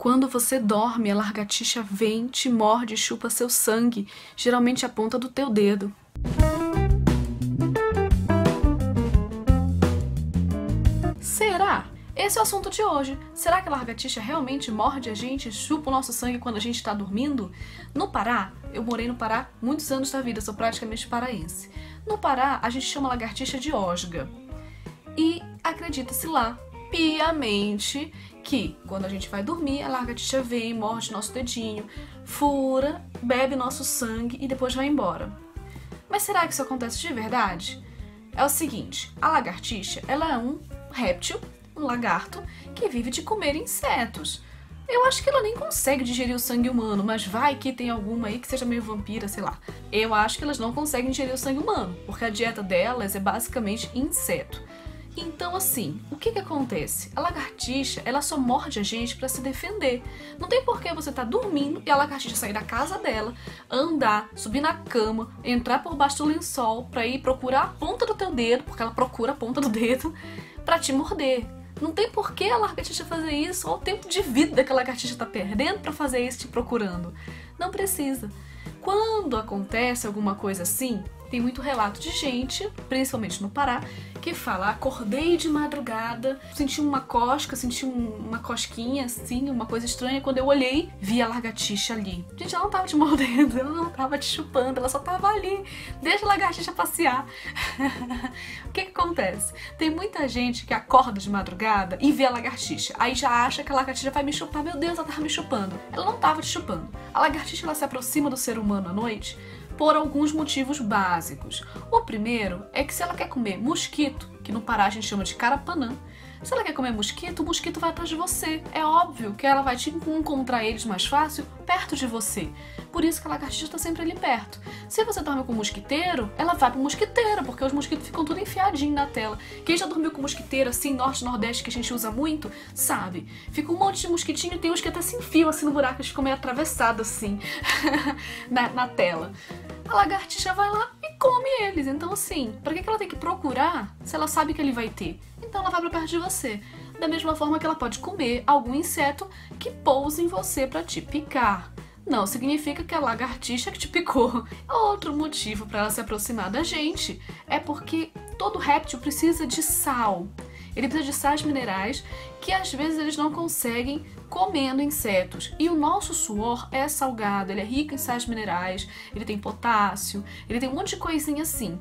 Quando você dorme, a lagartixa vem, te morde e chupa seu sangue, geralmente a ponta do teu dedo. Será? Esse é o assunto de hoje. Será que a lagartixa realmente morde a gente e chupa o nosso sangue quando a gente está dormindo? No Pará, eu morei no Pará muitos anos da vida, sou praticamente paraense. No Pará, a gente chama a lagartixa de osga. E acredita-se lá, piamente, que quando a gente vai dormir, a lagartixa vem, morde nosso dedinho, fura, bebe nosso sangue e depois vai embora. Mas será que isso acontece de verdade? É o seguinte, a lagartixa, ela é um réptil, um lagarto, que vive de comer insetos. Eu acho que ela nem consegue digerir o sangue humano, mas vai que tem alguma aí que seja meio vampira, sei lá. Eu acho que elas não conseguem digerir o sangue humano, porque a dieta delas é basicamente inseto. Então, assim, o que acontece? A lagartixa, ela só morde a gente pra se defender. Não tem por que você tá dormindo e a lagartixa sair da casa dela, andar, subir na cama, entrar por baixo do lençol pra ir procurar a ponta do teu dedo, porque ela procura a ponta do dedo, pra te morder. Não tem por que a lagartixa fazer isso, ou o tempo de vida que a lagartixa tá perdendo pra fazer isso te procurando. Não precisa. Quando acontece alguma coisa assim, tem muito relato de gente, principalmente no Pará, que fala, acordei de madrugada, senti uma cosca, senti uma cosquinha, assim, uma coisa estranha. Quando eu olhei, vi a lagartixa ali. Gente, ela não tava te mordendo, ela não tava te chupando, ela só tava ali. Deixa a lagartixa passear. O que acontece? Tem muita gente que acorda de madrugada e vê a lagartixa. Aí já acha que a lagartixa vai me chupar. Meu Deus, ela tava me chupando. Ela não tava te chupando. A lagartixa, ela se aproxima do ser humano à noite por alguns motivos básicos. O primeiro é que se ela quer comer mosquito, que no Pará a gente chama de carapanã, se ela quer comer mosquito, o mosquito vai atrás de você. É óbvio que ela vai te encontrar eles mais fácil perto de você. Por isso que a lagartixa está sempre ali perto. Se você dorme com um mosquiteiro, ela vai pro mosquiteiro, porque os mosquitos ficam tudo enfiadinho na tela. Quem já dormiu com mosquiteiro, assim, norte, nordeste, que a gente usa muito, sabe? Fica um monte de mosquitinho, tem uns que até se enfiam assim no buraco, eles ficam meio atravessados assim, na tela. A lagartixa vai lá e come eles. Então, assim, pra que ela tem que procurar se ela sabe que ele vai ter? Então ela vai pra perto de você. Da mesma forma que ela pode comer algum inseto que pousa em você pra te picar. Não significa que a lagartixa que te picou. Outro motivo para ela se aproximar da gente é porque todo réptil precisa de sal. Ele precisa de sais minerais que às vezes eles não conseguem comendo insetos. E o nosso suor é salgado, ele é rico em sais minerais, ele tem potássio, ele tem um monte de coisinha assim.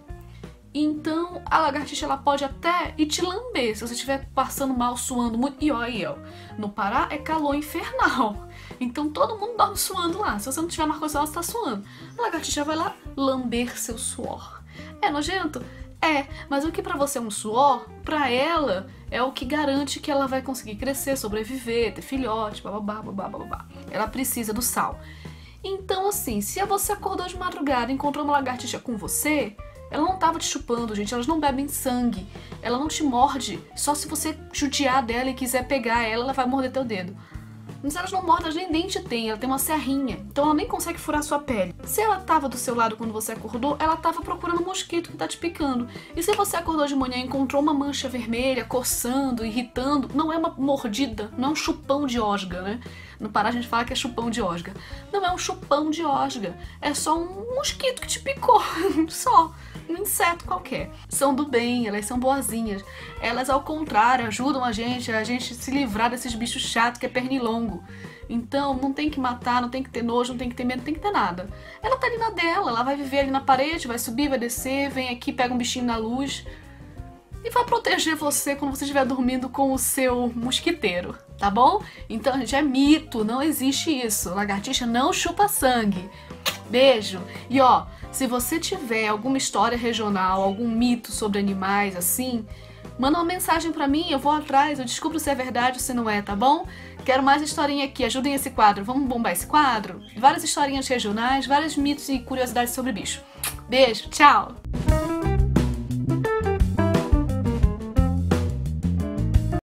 Então a lagartixa ela pode até ir te lamber se você estiver passando mal, suando muito. E olha, no Pará é calor infernal. Então todo mundo dorme suando lá. Se você não tiver ar-condicionado, você tá suando. A lagartixa vai lá lamber seu suor. É nojento? É, mas o que pra você é um suor, pra ela é o que garante que ela vai conseguir crescer, sobreviver, ter filhote, bababá, babá, babá. Ela precisa do sal. Então assim, se você acordou de madrugada e encontrou uma lagartixa com você, ela não tava te chupando, gente, elas não bebem sangue, ela não te morde, só se você judiar dela e quiser pegar ela, ela vai morder teu dedo. Mas elas não mordem, elas nem dente tem, ela tem uma serrinha, então ela nem consegue furar sua pele. Se ela tava do seu lado quando você acordou, ela tava procurando um mosquito que tá te picando. E se você acordou de manhã e encontrou uma mancha vermelha, coçando, irritando, não é uma mordida, não é um chupão de osga, né? No Pará a gente fala que é chupão de osga. Não é um chupão de osga, é só um mosquito que te picou, só. Um inseto qualquer. São do bem, elas são boazinhas. Elas, ao contrário, ajudam a gente se livrar desses bichos chatos que é pernilongo. Então, não tem que matar, não tem que ter nojo, não tem que ter medo, não tem que ter nada. Ela tá ali na dela, ela vai viver ali na parede, vai subir, vai descer, vem aqui, pega um bichinho na luz e vai proteger você quando você estiver dormindo com o seu mosquiteiro, tá bom? Então, gente, é mito, não existe isso. Lagartixa não chupa sangue. Beijo! E ó, se você tiver alguma história regional, algum mito sobre animais assim, manda uma mensagem pra mim, eu vou atrás, eu descubro se é verdade ou se não é, tá bom? Quero mais historinha aqui, ajudem esse quadro, vamos bombar esse quadro? Várias historinhas regionais, vários mitos e curiosidades sobre bicho. Beijo, tchau!